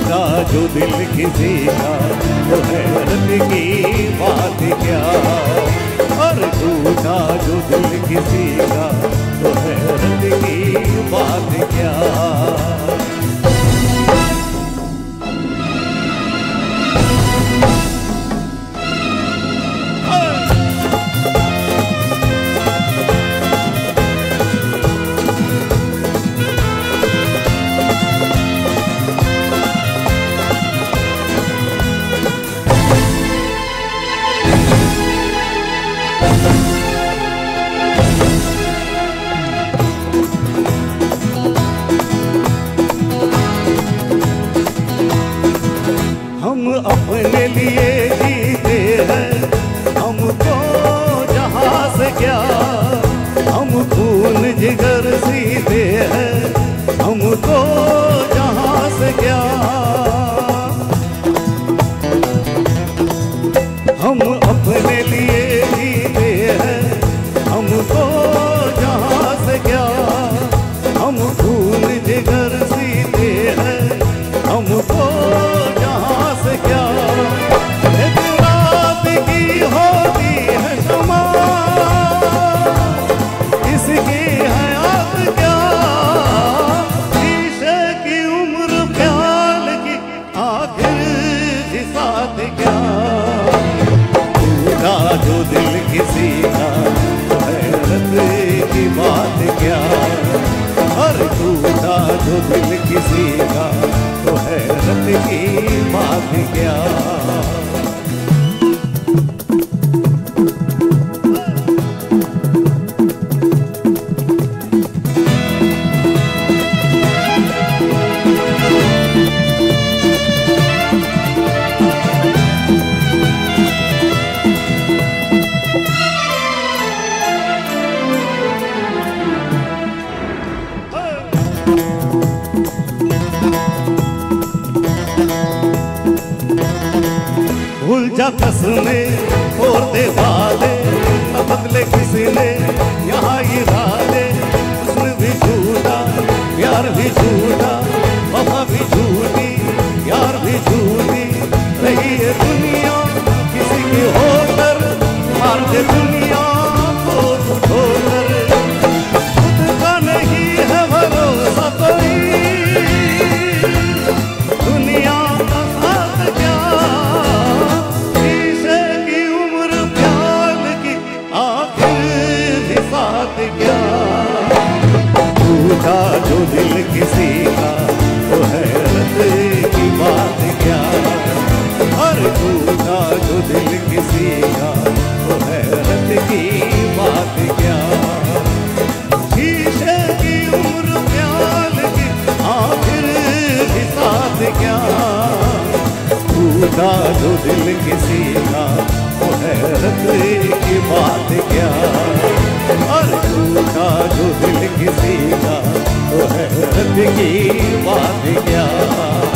टूटा जो दिल किसी का तो हैरत की बात क्या। और टूटा जो दिल किसी का तो हैरत की बात क्या। हम अपने लिए जीते हैं, हमको जहाँ से क्या। हम खून जिगर सीते हैं, हमको जहाँ से क्या। हम अपने लिए जीते हैं, हमको जहाँ से क्या। हम खून जिगर सीते हैं, हमको जहाँ से क्या। एक रात की होती है शमा, इसकी हयात क्या। शीशे की उम्र प्याल की आखिर भी साथ क्या। टूटा जो दिल किसी का तो हैरत की बात क्या। और टूटा जो दिल किसी का तो हैरत की बात क्या। उलझा कसमें और दे वाले न बदले किसी ने यहाँ इरादे। हुस्न भी झूठा प्यार भी झूठा वफा भी झूठी यार भी झूठी। रही है दुनिया किसी की होकर मार दे दुनिया को छोड़कर। खुद का नहीं है भरोसा कोई, दुनिया का साथ क्या। टूटा जो दिल किसी का तो हैरत की बात क्या। और टूटा जो दिल किसी का तो हैरत की बात क्या। शीशे की उम्र प्याल की आखिर भी साथ क्या। टूटा जो दिल किसी का तो हैरत की बात क्या। और टूटा जो दिल किसी का तो हैरत की बात क्या।